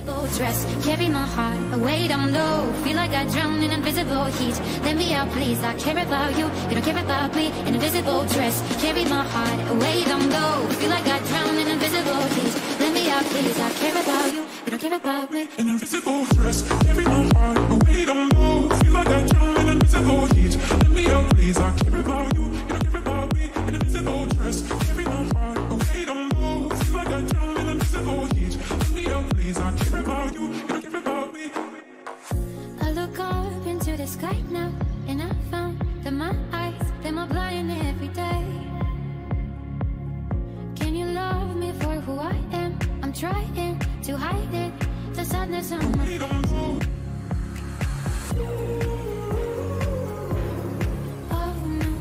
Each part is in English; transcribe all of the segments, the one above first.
invisible dress, carry my heart away down low. Feel like I drown in invisible heat. Let me out, please. I care about you. You don't care about me. An invisible dress, carry my heart away down low. Feel like I drown in invisible heat. Let me out, please. I care about you. You don't care about me. An invisible dress, carry my heart away down low. Feel like I drown in invisible heat. Let me out, please. I care about you. You don't care about me. An invisible dress, carry my heart away down low. Feel like I drown in invisible heat. Let me out, please. I care about you. You don't care about me. I look up into the sky now, and I found that my eyes, they're more blind every day. Can you love me for who I am? I'm trying to hide it, the sadness on my face. Oh no,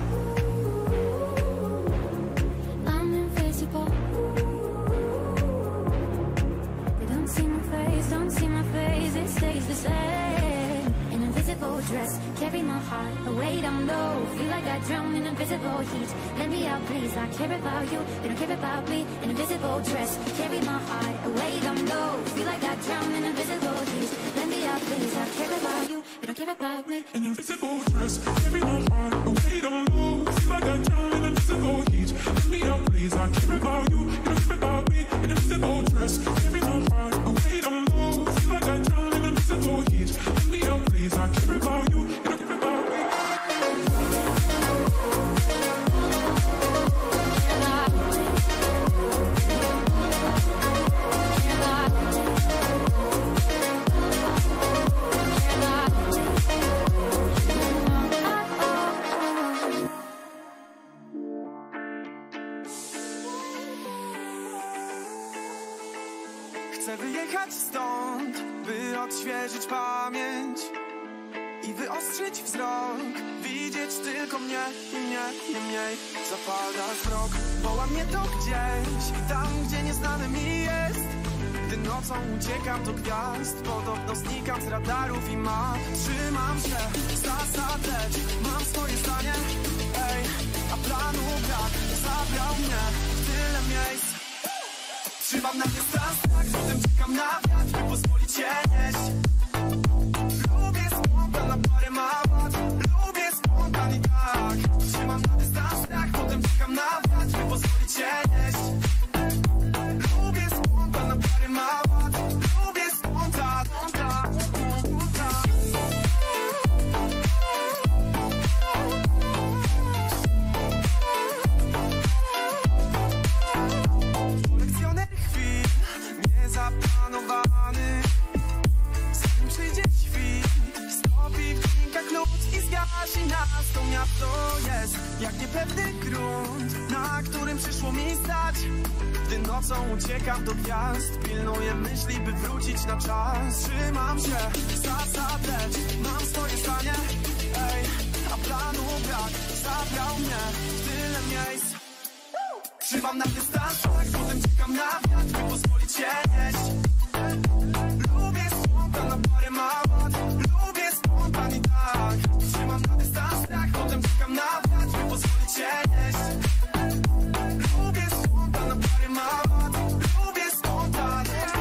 I'm invisible. They don't see my face, don't see my face, it stays the same. An invisible dress, carry my heart away down low. Feel like I drown in invisible heat. Let me out, please. I care about you. You don't care about me. An invisible dress, carry my heart away down low. Feel like I drown in invisible heat. Let me out, please. I care about you. You don't care about me. An invisible dress, carry my heart away down low. Feel like I drown in invisible heat. Let me out, please. I care about you. You don't care about me. An invisible dress, carry my heart away down low. Feel like I drown in invisible heat. Let me out, please. I care about you. You don't care about me. Chcę wyjechać stąd, by odświeżyć pamięć i wyostrzyć wzrok, widzieć tylko mnie i mnie, nie mniej. Zapada zmrok, woła mnie to gdzieś, tam gdzie nieznane mi jest. Gdy nocą uciekam do gwiazd, podobno znikam z radarów i map. Trzymam się zasad, lecz mam swoje zdanie, ej, a planu brak, zabrał mnie w tyle miejsc. Trzymam na dystans, tak, potem czekam na wiatr, by pozwolić się nieść. Lubię spontan, na parę mawat, lubię spontan i tak. Trzymam na dystans, tak, potem czekam na wiatr, by pozwolić się nieść. Lubię spontan, na parę mawat, lubię spontan, spontan, spontan. Kolekcjoner chwil, niezaplanowany. Zanim przyjdzie świt, stopi w dźwiękach lód i zgasi nas. To miasto jest jak niepewny grunt, na którym przyszło mi stać. Gdy nocą uciekam do gwiazd, pilnuję myśli, by wrócić na czas. Trzymam się zasad, lecz mam swoje zdanie, ej, a planu brak, zabrał mnie w tyle miejsc. Trzymam na dystans, tak, potem czekam na wiatr, by pozwolić się nieść. Lubię spontan, na parę mawat, lubię spontan i tak. Trzymam na dystans, tak, potem czekam na wiatr, by pozwolić się nieść. Lubię spontan, na parę mawat, lubię spontan.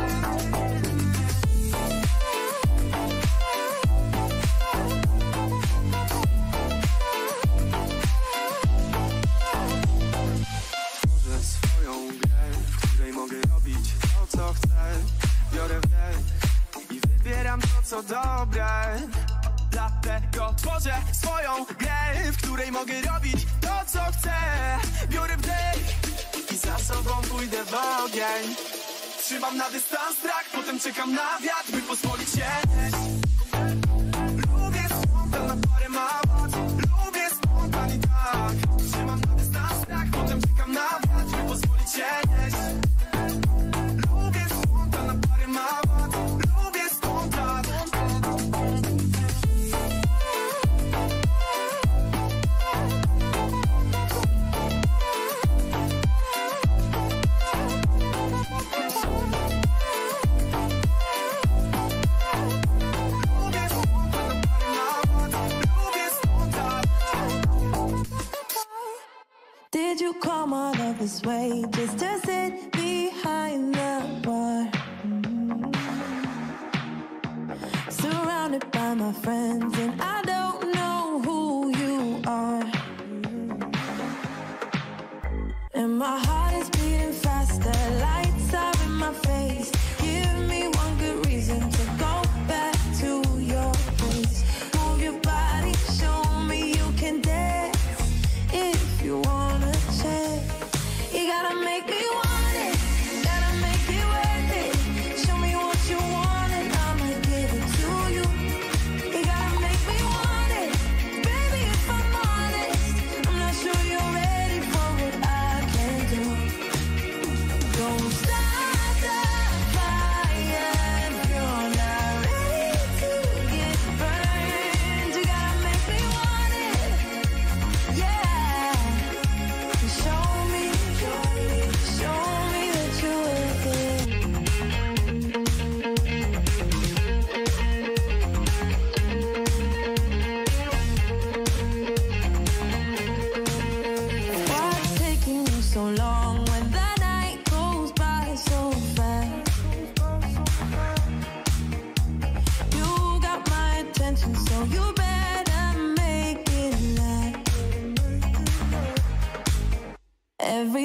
Tworzę swoją grę, w której mogę robić to, co chcę. Biorę wdech i wybieram to, co dobre. Dlatego tworzę swoją grę, w której mogę robić to, co chcę. Biorę wdech i za sobą pójdę w ogień. Trzymam na dystans, tak, potem czekam na wiatr, by pozwolić się nieść. Lubię spontan, na parę mawat, lubię spontan i tak. Trzymam na dystans, tak, potem czekam na wiatr, by pozwolić się nieść. Lubię spontan, na parę mawat, lubię spontan. Did you come all of this way just to sit behind the bar?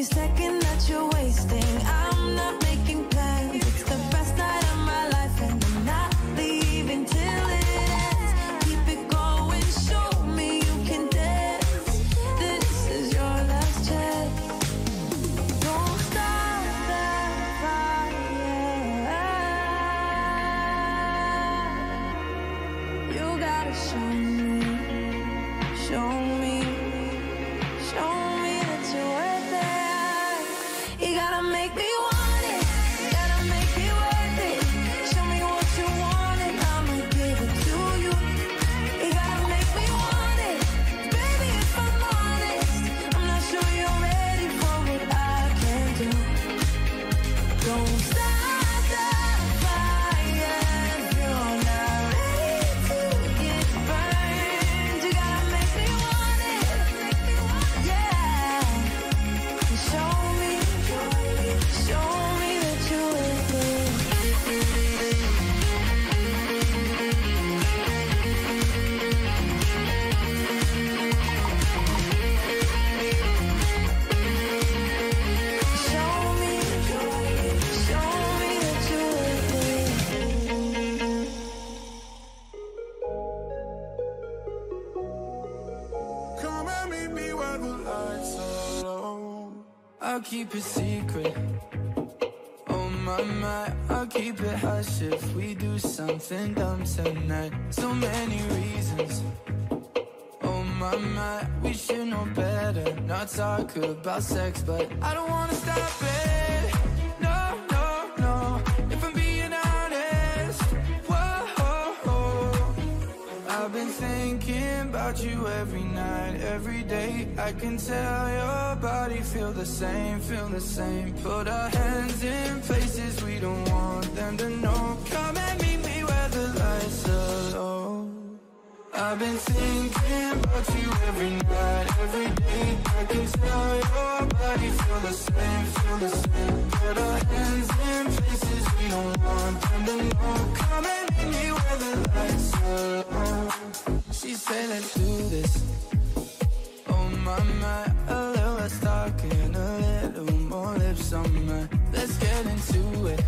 every second that you're wasting. I'm not making plans. It's the best night of my life, and I'm not leaving till it ends. Keep it going, show me you can dance. This is your last chance. Don't stop that fire. You gotta show me, show me, show me that you're worth it. You gotta make me want it, gotta make it worth it. Show me what you want and I'ma give it to you. You gotta make me want it, baby, if I'm honest. I'm not sure you're ready for what I can do. Don't start the fire if you're not ready to get burned. You gotta make me want it, yeah. Show me that you're worth it. Show me that you're worth it. Come and meet me where the lights are low. I'll keep it secret. Oh my, I'll keep it hush if we do something dumb tonight. So many reasons. Oh my, we should know better. Not talk about sex, but I don't wanna stop it. No, no, no. If I'm being honest, whoa. I've been thinking about you every night, every day. I can tell your body feel the same, feel the same. Put our hands in places we don't want them to know. Come and meet me where the lights are low. I've been thinking about you every night, every day. I can tell your body feel the same, feel the same. Put our hands in places we don't want them to know. Come and meet me where the lights are low. She said, let's do this. Oh my, a little less talking, a little more lips on my. Let's get into it.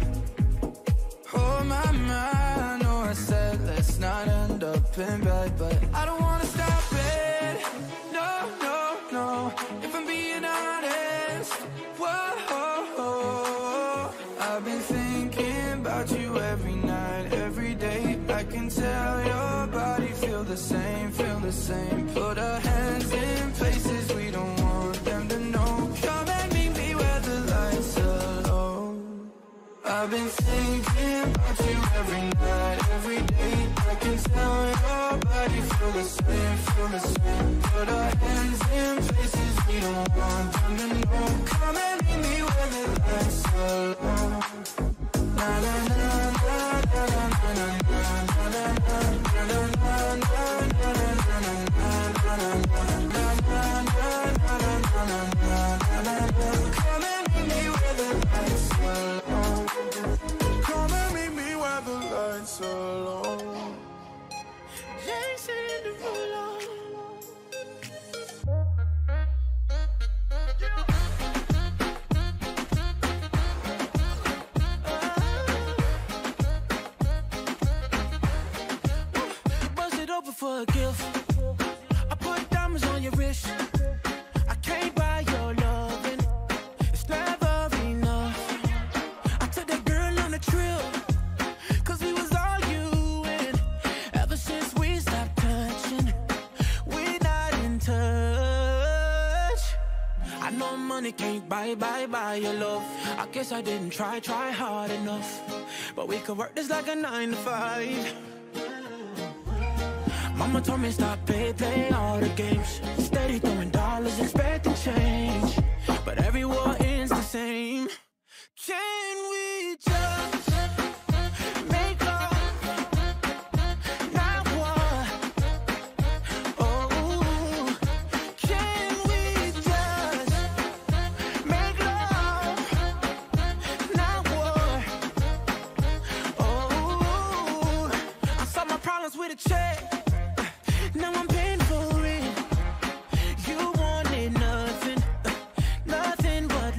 Oh my, I know I said let's not end up in bed, but I don't wanna stop it. No, no, no. If I'm being honest, whoa. I've been thinking about you every night, every day. I can tell your body feel the same, feel the same. Put our hands in places we don't want them to know. Come and meet me where the lights are low. I've been thinking about you every night, every day. I can tell your body feel the same, feel the same. Put our hands in places we don't want them to know. Come and meet me where the lights are low. Na na na na na na na na na na na na. Come and meet me where the lights are low. Come and meet me where the lights are low. Jason Derulo. Bust it open for a gift. I put diamonds on your wrist. I can't buy your loving. It's never enough. I took that girl on a trip, 'cause we was arguing. Ever since we stopped touching, we're not in touch. I know money can't buy your love. I guess I didn't try hard enough. But we could work this like a 9 to 5. Mama told me stop play all the games. Steady throwing dollars, expecting change. But every war ends the same. Can we just make love, not war? Oh, can we just make love, not war? Oh, I solved my problems with a check. Now I'm paying for it. You wanted nothing, nothing but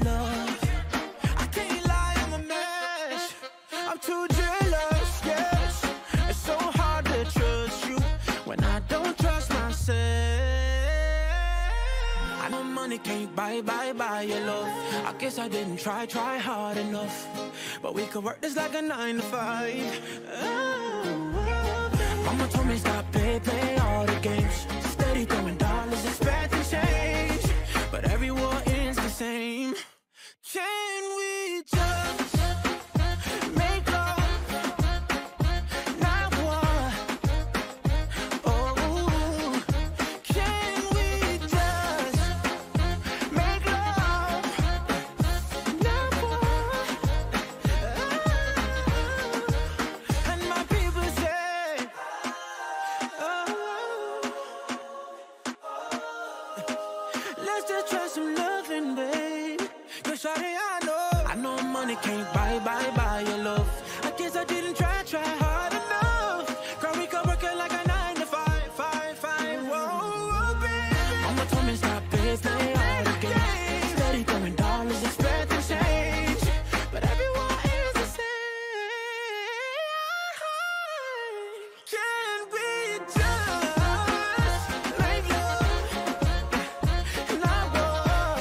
too jealous, yes. It's so hard to trust you when I don't trust myself. I know money can't buy your love. I guess I didn't try hard enough. But we could work this like a 9 to 5. Mama told me stop play all the games. Steady throwing dollars, expecting change. But every war ends the same. Can we just make love, not war? Oh, can we just make love, not war? And my people say, let's just try some loving, babe. Cause shawty, I know money can't buy your love. I guess I didn't try hard enough. Girl, we could work it like a 9 to 5. Whoa, baby. Mama told me stop play all the games. Steady throwing dollars, expecting change. But everyone is the same. Can we just make love, not war?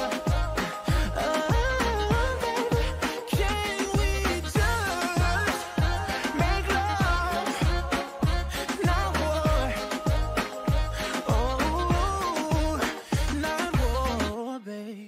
Baby, can we just make love, not war? Oh, not war, babe.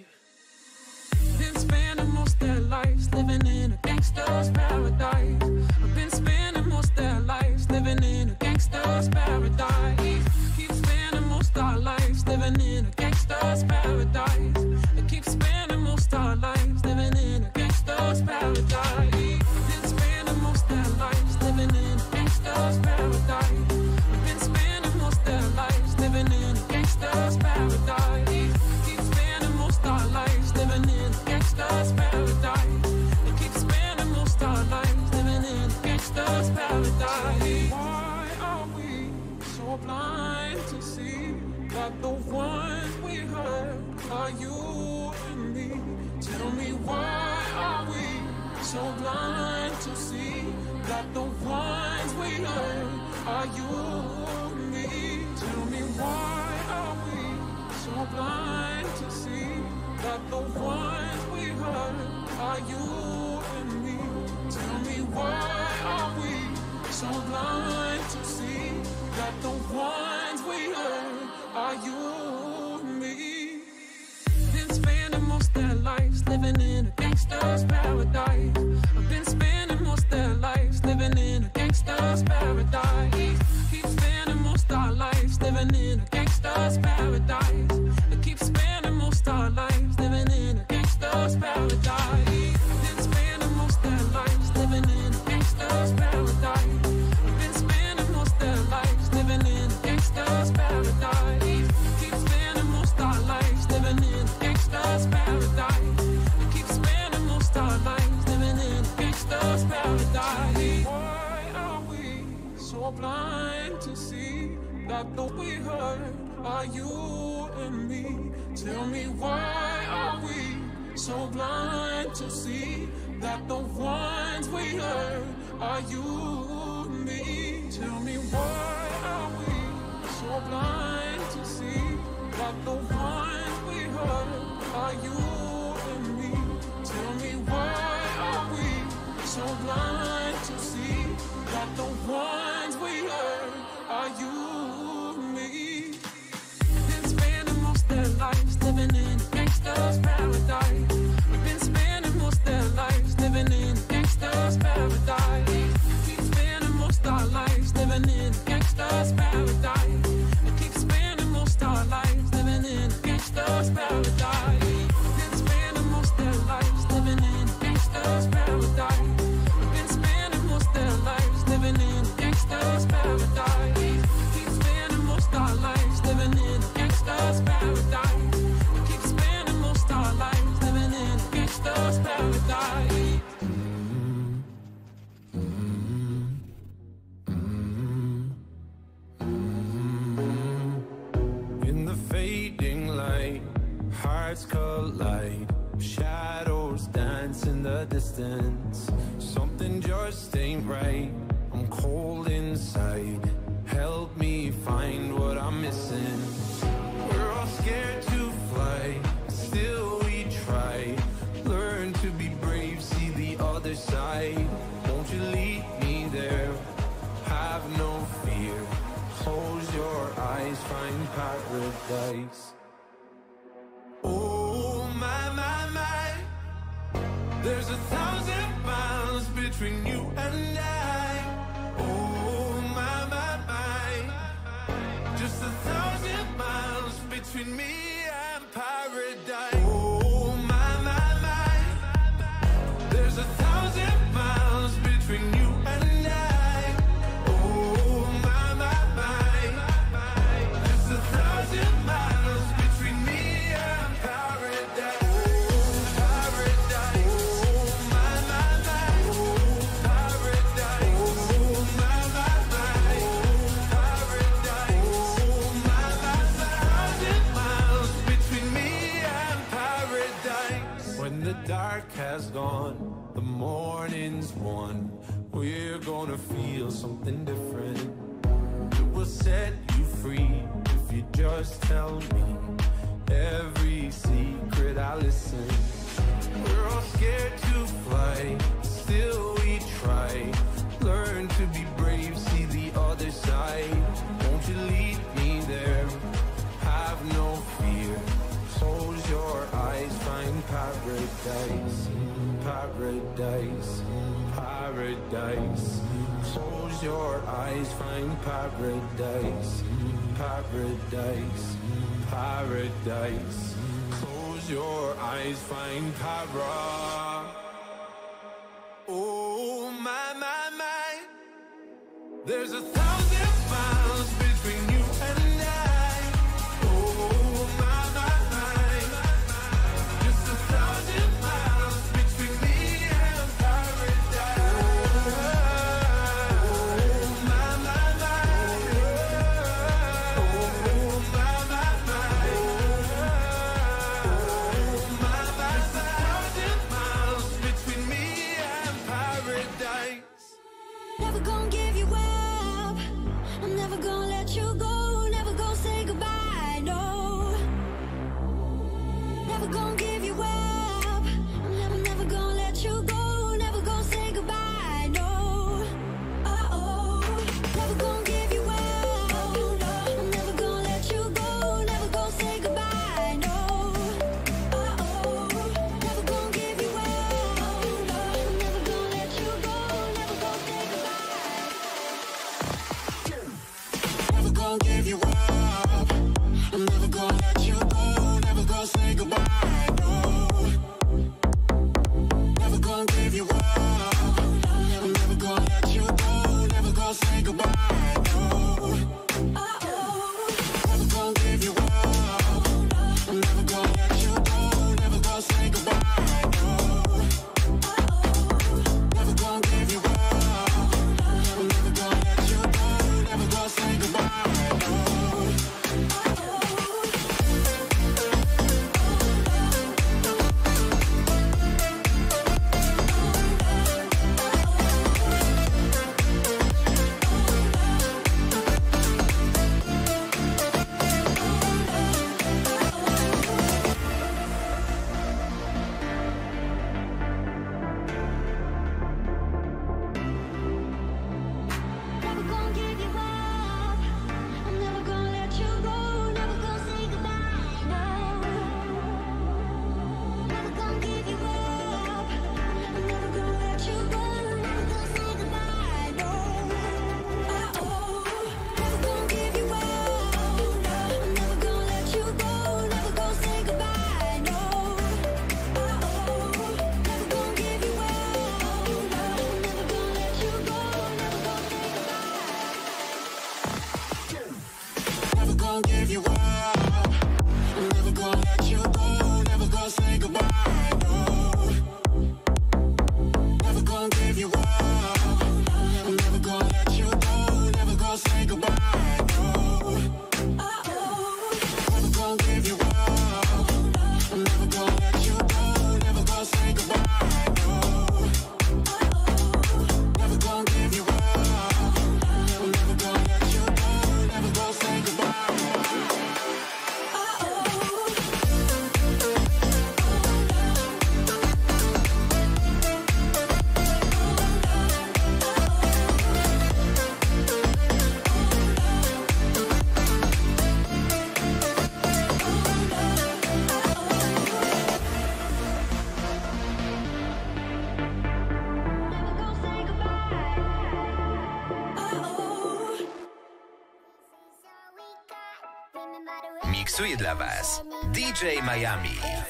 Been spending most their lives living in a gangster's paradise. I've been spending most their lives living in a gangster's paradise. Keep spending most our lives living in a gangster's paradise. I keep spending most our lives living in a gangster's paradise. Been spending most their lives living in a gangster's paradise. I've been spending most their lives living in a gangster's paradise. Keep spending most our lives living in a gangster's paradise. They keep spending most our lives living in a gangster's paradise. Why are we so blind to see that the ones we hurt are you and me? Tell me, why are we so blind to see that the ones we hurt are you and me? Tell me, why are we so blind to see that the ones we hurt are you and me? Tell me, why are we so blind to see that the ones we hurt are you and me? Been spending most their lives living in a gangster's paradise. I've been spending most their lives living in a gangster's paradise. Keep spending most our lives living in a gangster's paradise. I keep spending most our lives living in a gangster's paradise. Been spending most their lives living in a gangster's paradise. I've been spending most their lives living in a gangster's paradise. Keep spending most our lives living in a gangster's paradise. I keep spending most our lives living in a gangster's paradise. Why are we so blind to see that the we hurt are you and me? Tell me, why are we so blind to see that the ones we hurt are you and me? Tell me, why are we so blind to see that the ones we hurt are you and me? Tell me, why are we so blind to see that the ones we hurt are you and me? Been spending most their lives living in a gangster's paradise. I've been spending most their lives living in a gangster's paradise. Keep spending most our lives living in a gangster's paradise. I keep spending most our lives living in a gangster's paradise. Been spending most their lives living in a gangster's paradise. I've been spending most their lives living in a gangster's paradise. Keep silence. Something just ain't right. I'm cold inside. Help me find what I'm missing. We're all scared to fly, still we try. Learn to be brave, see the other side. Won't you lead me there? Have no fear. Close your eyes, find paradise. Oh my, my, my. There's 1,000 miles between you and I. Oh my, my, my. Just 1,000 miles between me and paradise. Oh my, my, my. There's 1,000 miles between you and I. Oh my, my, my. Just 1,000 miles between me and paradise. Dark has gone, the morning's won. We're gonna feel something different. It will set you free if you just tell me every secret. I listen. We're all scared to fly, still we try. Learn to be brave, see the other side. Won't you lead me there? Have no fear. Close your eyes, find paradise, paradise, paradise. Close your eyes, find paradise, paradise, paradise. Close your eyes, find para. Oh my, my, my. There's 1,000 miles between you and I. Oh my, my, my. Just 1,000 miles between me and paradise. Oh my, my, my. Oh my, my, my. Oh my, my, my. 1,000 miles between me and paradise. Never gonna give you up. I'm never gonna let you go. Never gonna say goodbye, no. Never gonna give you up. I'm never gonna let you go. Never gonna say goodbye, no. Oh, never gonna give you up. I'm never gonna let you go. Never gonna say goodbye, no. Oh, never gonna give you up. I'm never gonna let you go. Never gonna say goodbye. Never gonna Miksuje dla Was DJ Miami.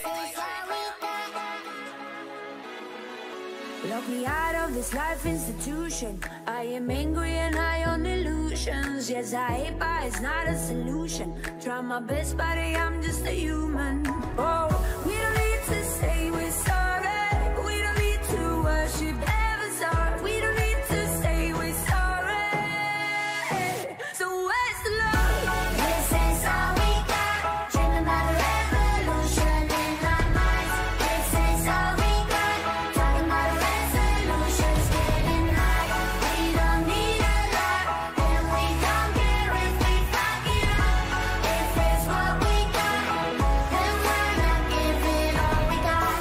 Lock me out of this life institution. I am angry and high on illusions. Yes, I hate, but it's not a solution. Try my best, but I'm just a human. Oh, we don't need to say we're sorry. We don't need to worship heaven's heart. We don't need to say we're sorry. So where's the love? This is all we got. Dreaming about a revolution in our minds. This is all we got. Talking about a resolutions, getting high. We don't need a lot, and we don't care if we fuck it up. If it's what we got, then why not give it all we got?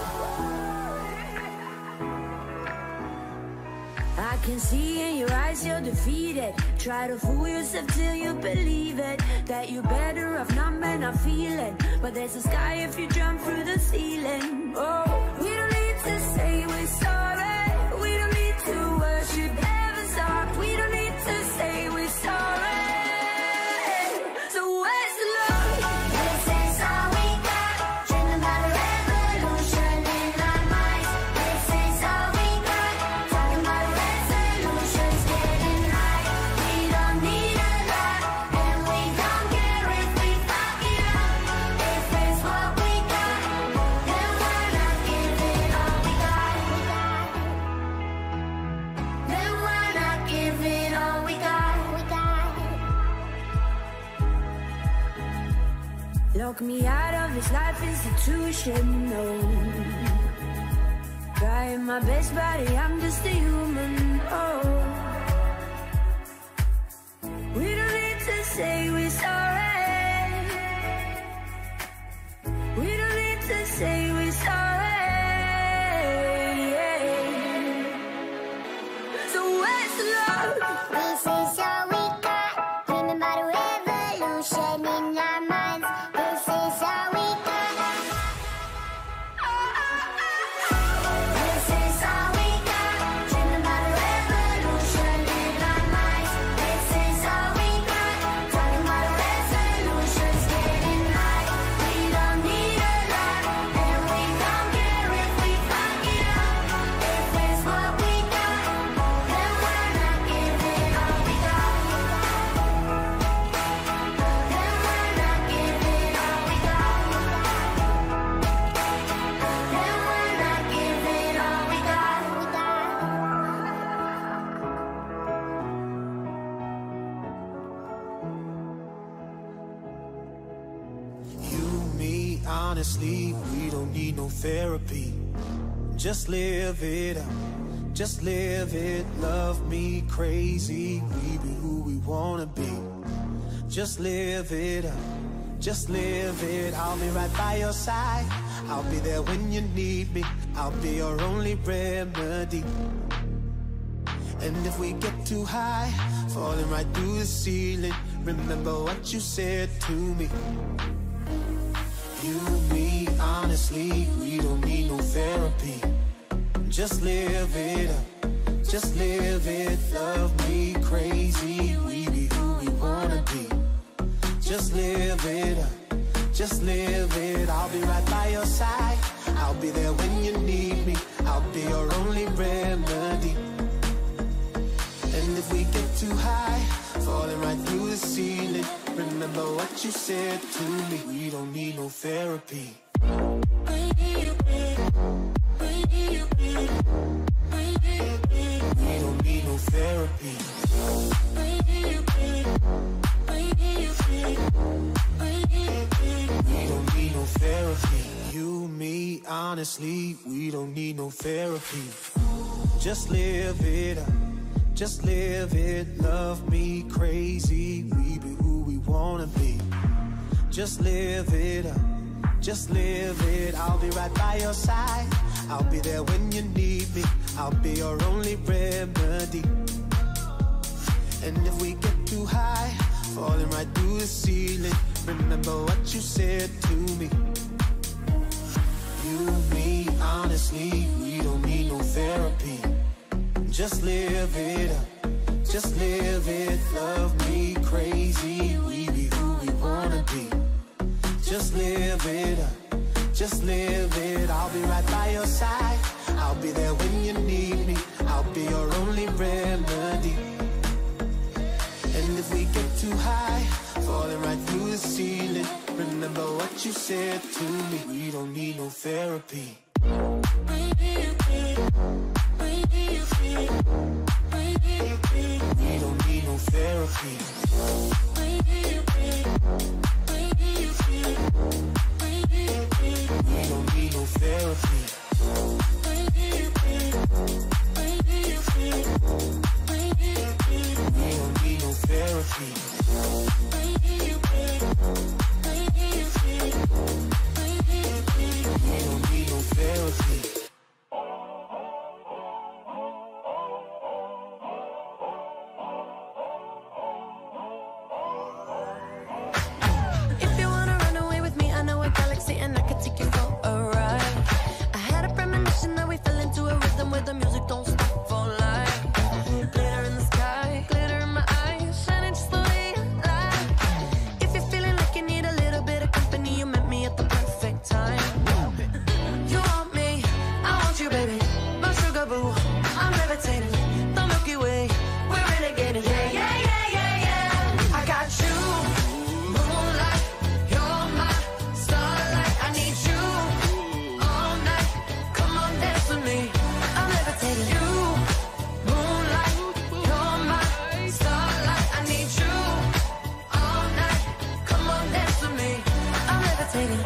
I can see in your eyes you're defeated. Try to fool yourself till you believe it. That you're better off numb and not feeling. But there's a sky if you jump through the ceiling. Oh, we don't need to say we're sorry. We don't need to worship heaven's heart. We don't need to say we're sorry. So where's the love? This is all we got. Dreaming about a revolution in our minds. This is all we got. Talking about a resolutions, getting high. We don't need a lot, and we don't care if we fuck it up. If it's what we got, then why not give it all we got? Then why not give it all we got? Lock me out of this life institution, no. Trying my best, but I'm just a human, oh. We don't need to say we're sorry. We don't need to say we're sorry. So where's the love? This is all we got. Dreaming about a revolution in our minds. This is all we got. This is all we got. Dreaming about a revolution in our minds. This is all we got. Talking about resolutions, getting high. We don't need a lot, and we don't care if we fuck it up. If it's what we got, then why not give it all we got? Then why not give it all we got? Then why not give it all we got? You, me, honestly, we don't need no therapy. Just live it out, just live it. Love me crazy, we be who we wanna be. Just live it out, just live it. I'll be right by your side, I'll be there when you need me. I'll be your only remedy. And if we get too high, falling right through the ceiling, remember what you said to me. You, me, honestly, we don't need no therapy. Just live it up, just live it. Love me crazy, we be who we wanna be. Just live it up, just live it. I'll be right by your side, I'll be there when you need me. I'll be your only remedy. And if we get too high, falling right through the ceiling, remember what you said to me. We don't need no therapy. We don't need no therapy. We don't need no therapy. You, me, honestly, we don't need no therapy. Just live it up, just live it. Love me crazy, we be who we wanna be. Just live it up, just live it. I'll be right by your side, I'll be there when you need me. I'll be your only remedy. And if we get too high, falling right through the ceiling, remember what you said to me. You, me, honestly, we don't need no therapy. Just live it up, just live it. Love me crazy, we be who we wanna be. Just live it up, just live it. I'll be right by your side. I'll be there when you need me. I'll be your only remedy. And if we get too high, falling right through the ceiling, remember what you said to me. We don't need no therapy. We don't need no therapy. We don't need no therapy. We don't need no therapy. We don't need no therapy. If you wanna run away with me, I know a galaxy and I can take you for a ride. I had a premonition that we fell into a rhythm where the music don't stop for life. Glitter in the sky, glitter in my eyes, shining just the way I like. If you're feeling like you need a little bit of company, you met me at the perfect time. You want me, I want you, baby, my sugar boo. I'm levitating, the Milky Way, we're renegading. Yeah, yeah, yeah, yeah, yeah. I got you, moonlight, you're my starlight. I need you all night. Come on, dance with me. I'm levitating. You, moonlight, you're my starlight. I need you all night. Come on, dance with me. I'm levitating.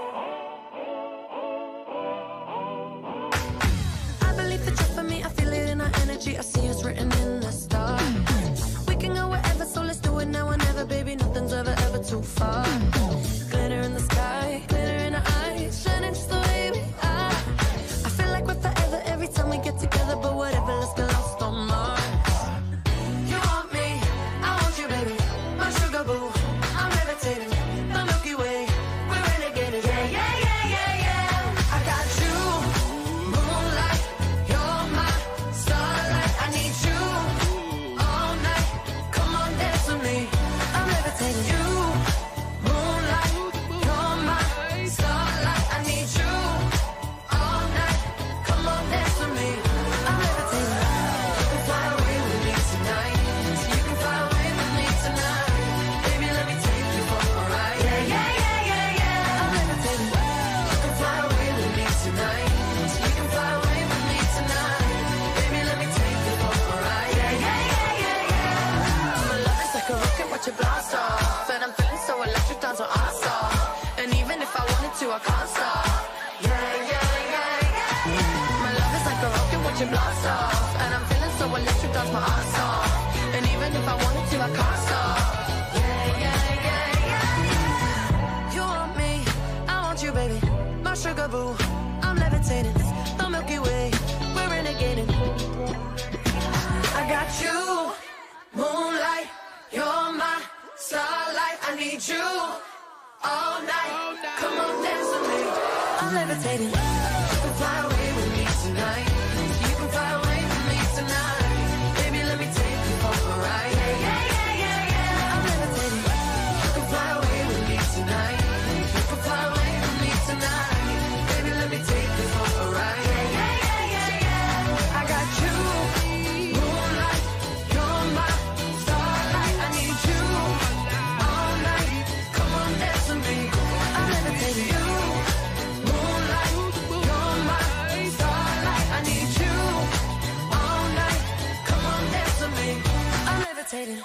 I believe that you're for me. I feel it in our energy. I see it's written in the stars. We can go wherever, so let's do it now or never, baby. Nothing's ever, ever too far. Glitter in the sky, glitter in our eyes, shining just the way we are. I feel like we're forever every time we get together, but whatever, let's get lost on Mars. You want me, I want you, baby, my sugar boo. I'm levitating, the Milky Way, we're renegading. Yeah, yeah, yeah, yeah, yeah. I got you, moonlight, you're my starlight. I need you all night. Come on, dance with me. I'm levitating. You, moonlight, you're my starlight. I need you all night. Come on, dance with me. I'm levitating. You can fly away with me tonight. You can fly away with me tonight. Baby, let me take you for a ride. Yeah, yeah, yeah, yeah, yeah. I'm levitating. You can fly away with me tonight. You can fly away with me tonight. Baby, let me take you for a ride. Yeah, yeah, yeah, yeah, yeah. My love is like a rocket, watch it blast off. And I'm feeling so electric, down to awesome. And even if I wanted to, I can't stop. Yeah, yeah, yeah, yeah. My love is like a rocket, watch it blast off. And I'm feeling so electric, down my ass off. And even if I wanted to, I can't stop. Yeah, yeah, yeah, yeah. You want me, I want you, baby, my sugar boo. I'm levitating, the Milky Way, we're renegading. I got you, moonlight, you're my starlight. I need you all night. Come on, dance with me. I'm levitating. You can fly away with me tonight. You can fly away with me tonight. Baby, let me take you for a ride. Yeah, yeah, yeah, yeah, yeah. I'm levitating. You can fly away with me tonight. You can fly away with me tonight. Baby, let me take you for a ride. Yeah, yeah, yeah, yeah, yeah. I got you, moonlight, you're my starlight. I need you all night. Come on, dance with me. I'm levitating. You, moonlight, you're my starlight. I need you all night. Come on, dance with me. I'm levitating.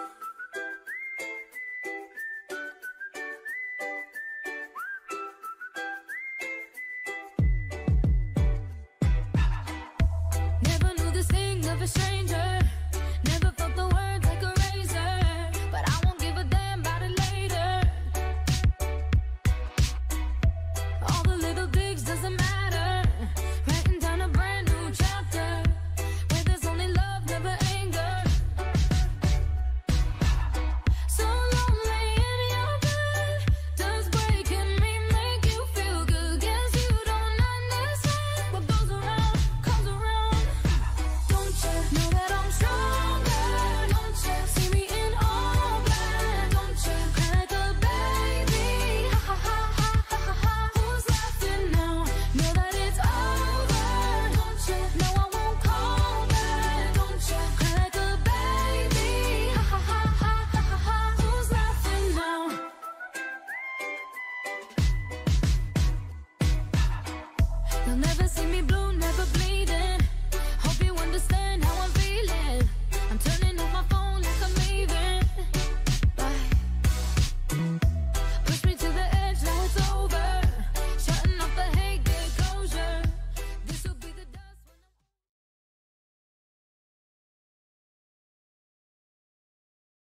Never knew the sting of a stranger. Never felt the words like a razor. But I won't give a damn about it later. All the little digs doesn't matter. Writing down a brand new chapter where there's only love, never anger. So lonely in your bed. Does breaking me make you feel good? Guess you don't understand. What goes around comes around. Don't you know that I'm strong? see me blue.